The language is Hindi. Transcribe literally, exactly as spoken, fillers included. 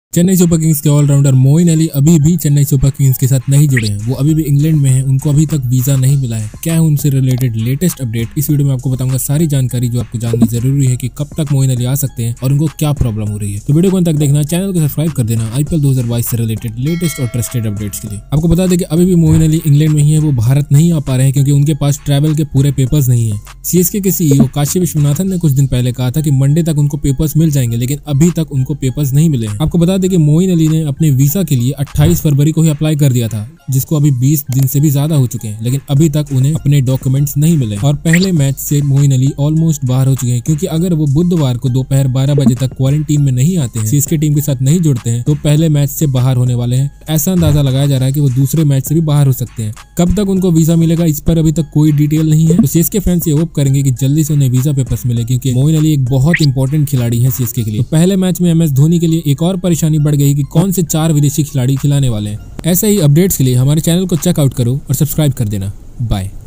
चेन्नई सुपर किंग्स के ऑलराउंडर मोइन अली अभी भी चेन्नई सुपर किंग्स के साथ नहीं जुड़े हैं। वो अभी भी इंग्लैंड में हैं, उनको अभी तक वीजा नहीं मिला है। क्या है उनसे रिलेटेड लेटेस्ट अपडेट, इस वीडियो में आपको बताऊंगा सारी जानकारी जो आपको जाननी जरूरी है कि कब तक मोइन अली आ सकते हैं और उनको क्या प्रॉब्लम हो रही है। तो वीडियो को अंत तक देखना, चैनल को सब्सक्राइब कर देना आईपीएल दो हज़ार बाईस से रिलेटेड लेटेस्ट और ट्रस्टेड अपडेट्स के लिए। आपको बता दें कि अभी भी मोइन अली इंग्लैंड में ही है, वो भारत नहीं आ पा रहे हैं क्योंकि उनके पास ट्रैवल के पूरे पेपर्स नहीं है। सीएसके के सीईओ काशी विश्वनाथन ने कुछ दिन पहले कहा था कि मंडे तक उनको पेपर्स मिल जाएंगे, लेकिन अभी तक उनको पेपर्स नहीं मिले हैं। आपको बता दें कि मोइन अली ने अपने वीजा के लिए अट्ठाईस फरवरी को ही अप्लाई कर दिया था, जिसको अभी बीस दिन से भी ज्यादा हो चुके हैं, लेकिन अभी तक उन्हें अपने डॉक्यूमेंट्स नहीं मिले। और पहले मैच से मोइन अली ऑलमोस्ट बाहर हो चुके हैं, क्योंकि अगर वो बुधवार को दोपहर बारह बजे तक क्वारंटीन में नहीं आते हैं, सीएसके टीम के साथ नहीं जुड़ते हैं, तो पहले मैच से बाहर होने वाले हैं। ऐसा अंदाजा लगाया जा रहा है कि वो दूसरे मैच से भी बाहर हो सकते हैं। कब तक उनको वीजा मिलेगा इस पर अभी तक कोई डिटेल नहीं है। तो सीएसके फैंस ये होप करेंगे कि जल्दी से उन्हें वीजा पेपर्स मिले, क्योंकि मोइन अली एक बहुत इंपॉर्टेंट खिलाड़ी है सीएसके के लिए। तो पहले मैच में एमएस धोनी के लिए एक और परेशानी बढ़ गई कि कौन से चार विदेशी खिलाड़ी खिलाने वाले हैं। ऐसे ही अपडेट्स के लिए हमारे चैनल को चेकआउट करो और सब्सक्राइब कर देना। बाय।